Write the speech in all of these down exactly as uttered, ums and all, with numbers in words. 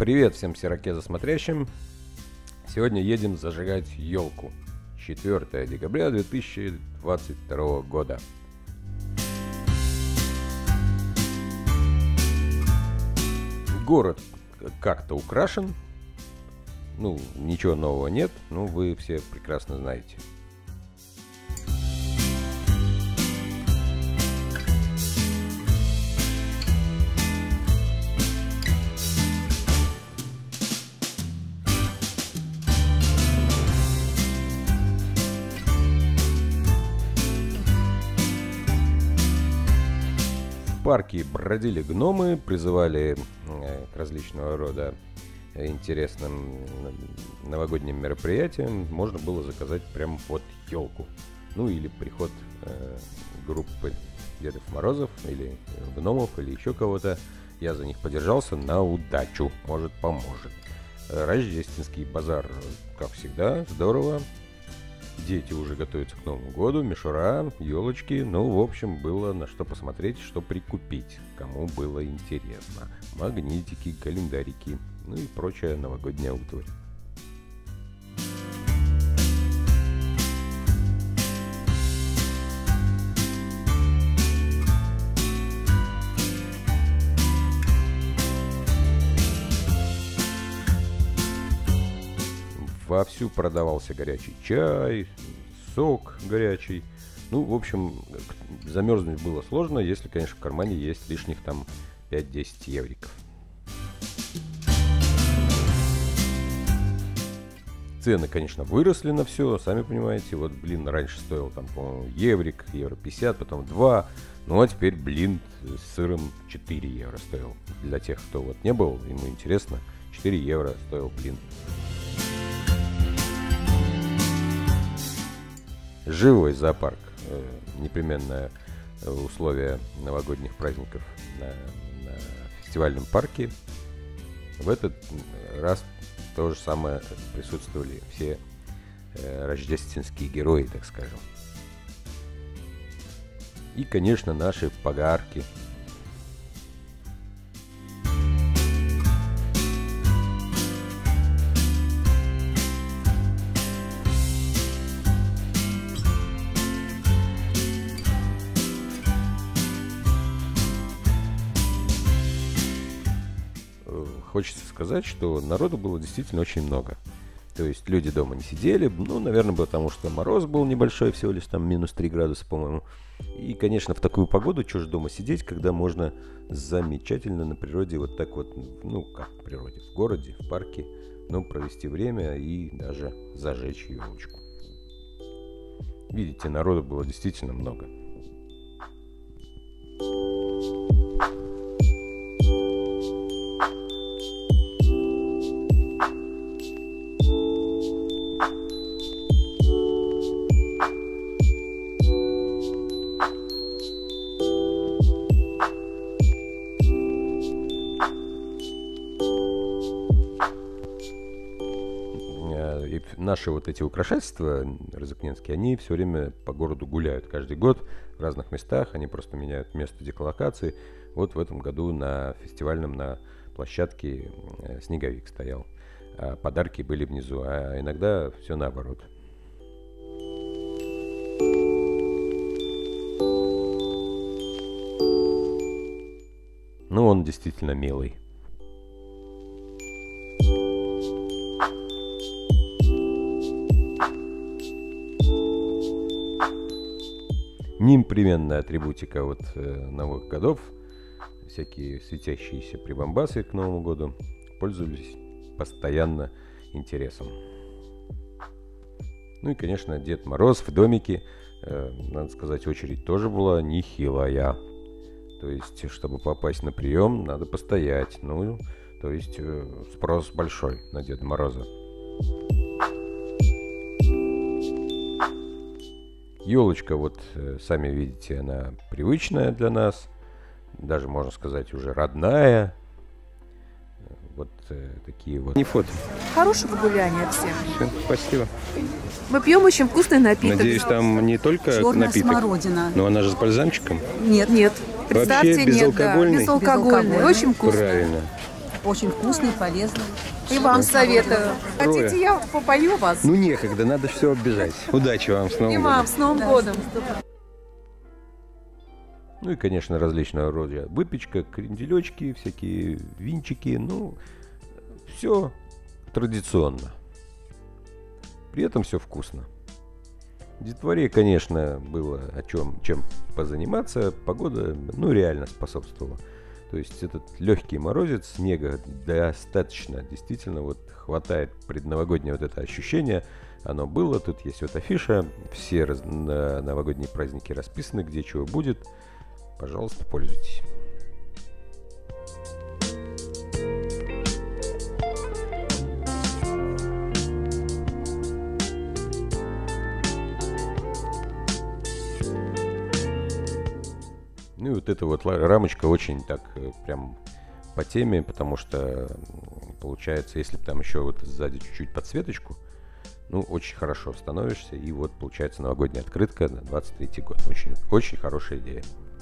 Привет всем сирокезосмотрящим. Сегодня едем зажигать елку. четвёртое декабря две тысячи двадцать второго года. Город как-то украшен. Ну, ничего нового нет, но вы все прекрасно знаете. В парке бродили гномы, призывали к различного рода интересным новогодним мероприятиям. Можно было заказать прям вот елку. Ну или приход э, группы Дедов Морозов, или гномов, или еще кого-то. Я за них подержался на удачу. Может, поможет. Рождественский базар, как всегда, здорово. Дети уже готовятся к Новому году, мишура, елочки. Ну, в общем, было на что посмотреть, что прикупить, кому было интересно. Магнитики, календарики, ну и прочая новогодняя утварь. Вовсю продавался горячий чай, сок горячий. Ну, в общем, замерзнуть было сложно, если, конечно, в кармане есть лишних там пять-десять евриков. Цены, конечно, выросли на все, сами понимаете. Вот блин раньше стоил там, по-моему, еврик, евро пятьдесят, потом два. Ну, а теперь блин с сыром четыре евро стоил. Для тех, кто вот не был, ему интересно, четыре евро стоил блин. Живой зоопарк. Непременное условие новогодних праздников на, на фестивальном парке. В этот раз то же самое присутствовали все э, рождественские герои, так скажем. И, конечно, наши подарки. Хочется сказать, что народу было действительно очень много. То есть люди дома не сидели, ну, наверное, потому что мороз был небольшой, всего лишь там минус три градуса, по-моему. И, конечно, в такую погоду, что же дома сидеть, когда можно замечательно на природе вот так вот, ну, как в природе, в городе, в парке, ну, провести время и даже зажечь елочку. Видите, народу было действительно много. И наши вот эти украшательства рязыкненские, они все время по городу гуляют каждый год в разных местах, они просто меняют место дислокации. Вот в этом году на фестивальном, на площадке снеговик стоял, а подарки были внизу, а иногда все наоборот. Ну, он действительно милый. Непременная атрибутика вот э, новых годов, всякие светящиеся прибамбасы к Новому году, пользовались постоянно интересом. Ну и, конечно, Дед Мороз в домике, э, надо сказать, очередь тоже была нехилая. То есть, чтобы попасть на прием, надо постоять. Ну, то есть, э, спрос большой на Деда Мороза. Елочка, вот сами видите, она привычная для нас, даже можно сказать уже родная. Вот э, такие вот. Не фото. Хорошего гуляния всем. Все, спасибо. Мы пьем очень вкусный напиток. Надеюсь, там не только Черная напиток, смородина. но она же с бальзамчиком. Нет. Нет. Представьте, Вообще нет, безалкогольный? да, безалкогольный. Безалкогольный. Очень вкусно. Правильно. Очень вкусный, полезный. И вам советую. Трое. Хотите, я попою вас? Ну некогда, надо все оббежать. Удачи вам с Новым И годом. вам с Новым годом. Ну и, конечно, различного рода выпечка, кренделечки, всякие винчики. Ну, все традиционно. При этом все вкусно. Детворе, конечно, было о чем, чем позаниматься. Погода, ну, реально способствовала. То есть этот легкий морозец, снега достаточно, действительно, вот хватает предновогоднее вот это ощущение. Оно было, тут есть вот афиша, все раз, на новогодние праздники расписаны, где чего будет. Пожалуйста, пользуйтесь. Ну и вот эта вот рамочка очень так э, прям по теме, потому что м, получается, если там еще вот сзади чуть-чуть подсветочку, ну, очень хорошо становишься. И вот получается новогодняя открытка на двадцать третий год. Очень, очень хорошая идея.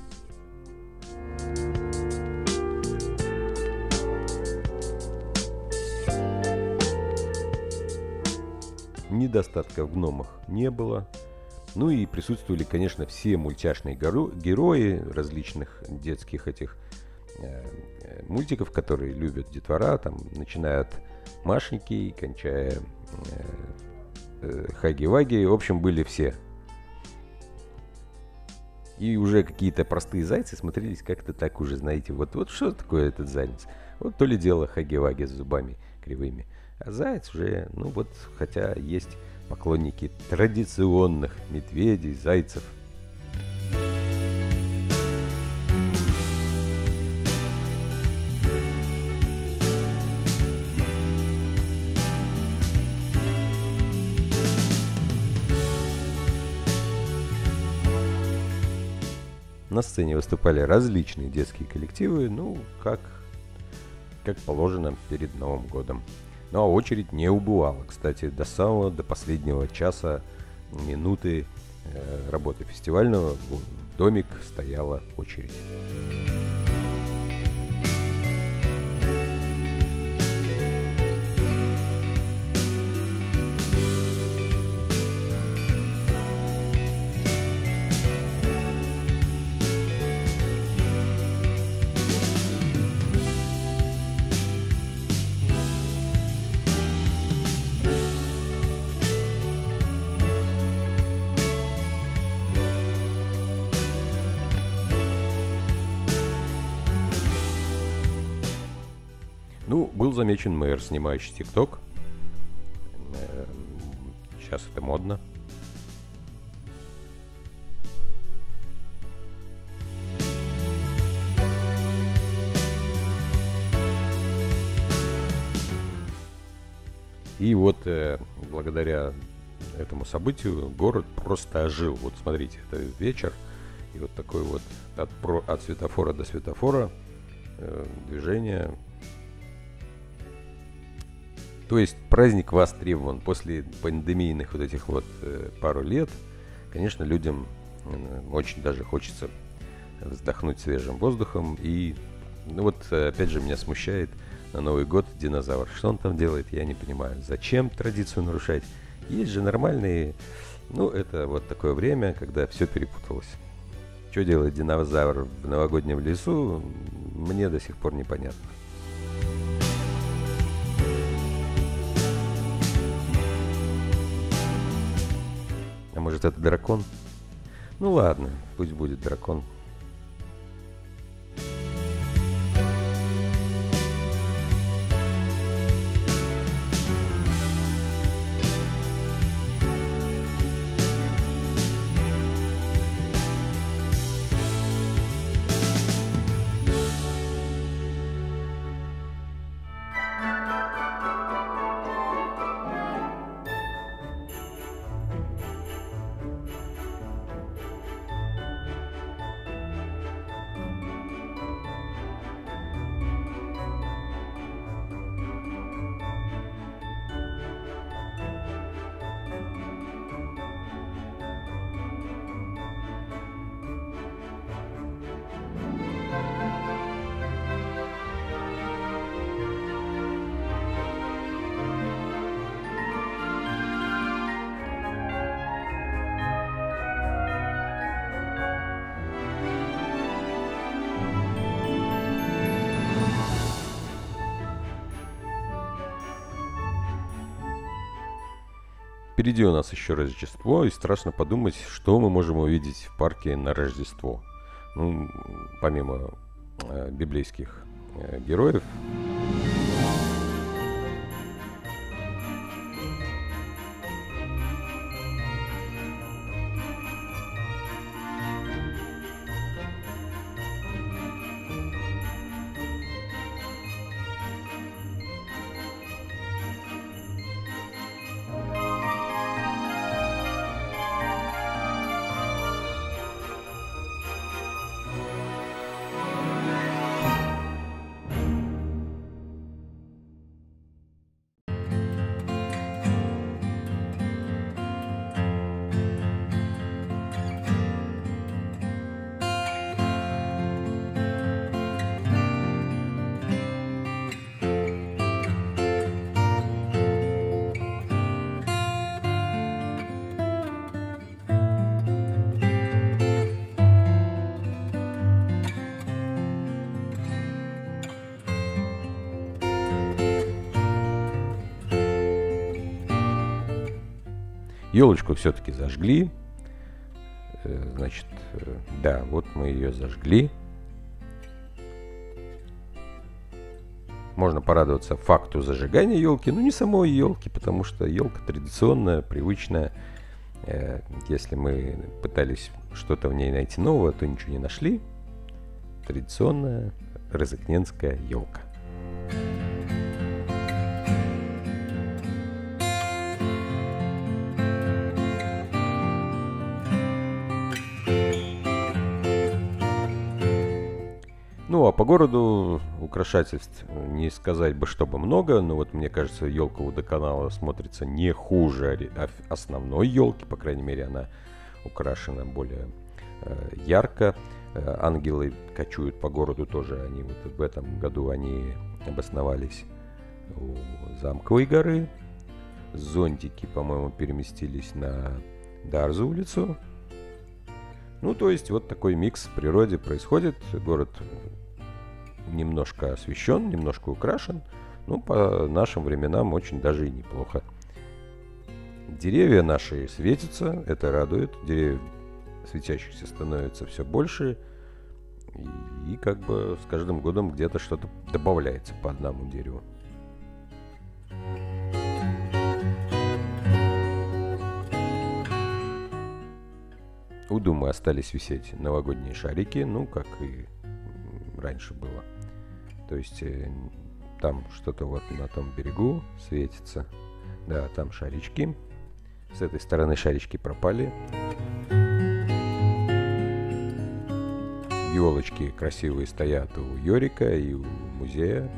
Недостатка в гномах не было. Ну и присутствовали, конечно, все мультяшные горо- герои различных детских этих э, э, мультиков, которые любят детвора, там, начиная от Машеньки и кончая э, э, Хаги-Ваги. В общем, были все. И уже какие-то простые зайцы смотрелись как-то так уже, знаете, вот, вот что такое этот заяц? Вот то ли дело Хаги-Ваги с зубами кривыми. А заяц уже, ну вот, хотя есть поклонники традиционных медведей, зайцев. На сцене выступали различные детские коллективы, ну, как, как положено перед Новым годом. Ну, а очередь не убывала. Кстати, до самого, до последнего часа, минуты э, работы фестивального в домик стояла очередь. Ну, был замечен мэр, снимающий ТикТок. Сейчас это модно. И вот э, благодаря этому событию город просто ожил. Вот смотрите, это вечер, и вот такой вот от, про, от светофора до светофора э, движение. То есть праздник востребован после пандемийных вот этих вот э, пару лет. Конечно, людям э, очень даже хочется вздохнуть свежим воздухом. И ну вот опять же меня смущает на Новый год динозавр. Что он там делает, я не понимаю. Зачем традицию нарушать? Есть же нормальные... Ну, это вот такое время, когда все перепуталось. Что делает динозавр в новогоднем лесу, мне до сих пор непонятно. А может, это дракон? Ну ладно, пусть будет дракон. впереди у нас еще Рождество, и страшно подумать, что мы можем увидеть в парке на Рождество. Ну, помимо э, библейских э, героев. Елочку все-таки зажгли. Значит, да, вот мы ее зажгли. Можно порадоваться факту зажигания елки, но не самой елки, потому что елка традиционная, привычная. Если мы пытались что-то в ней найти новое, то ничего не нашли. Традиционная розыкненская елка. Ну, а по городу украшательств не сказать бы, чтобы много, но вот мне кажется, елка водоканала смотрится не хуже основной елки, по крайней мере, она украшена более э, ярко. Э, ангелы кочуют по городу тоже, они вот в этом году они обосновались у Замковой горы. Зонтики, по-моему, переместились на Дарзу улицу. Ну, то есть, вот такой микс в природе происходит. Город немножко освещен, немножко украшен. Ну, по нашим временам очень даже и неплохо. Деревья наши светятся, это радует. Деревьев светящихся становится все больше. И, и как бы с каждым годом где-то что-то добавляется по одному дереву. У Думы остались висеть новогодние шарики, ну, как и раньше было. То есть э, там что-то вот на том берегу светится. Да, там шарички. С этой стороны шарички пропали. Елочки красивые стоят у Йорика и у музея.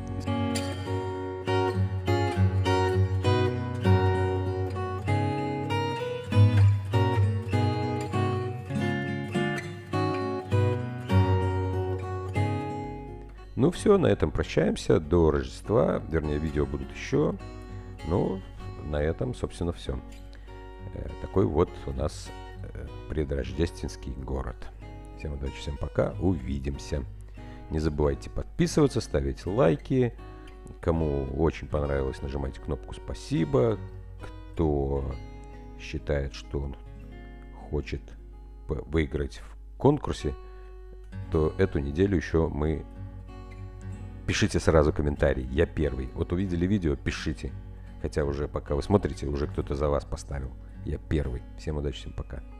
Ну все, на этом прощаемся до Рождества, вернее, видео будут еще, но на этом, собственно, все. Такой вот у нас предрождественский город. Всем удачи, всем пока, увидимся. Не забывайте подписываться, ставить лайки. Кому очень понравилось, нажимайте кнопку «Спасибо». Кто считает, что он хочет выиграть в конкурсе, то эту неделю еще мы... Пишите сразу комментарий, я первый. Вот увидели видео, пишите. Хотя уже пока вы смотрите, уже кто-то за вас поставил. Я первый. Всем удачи, всем пока.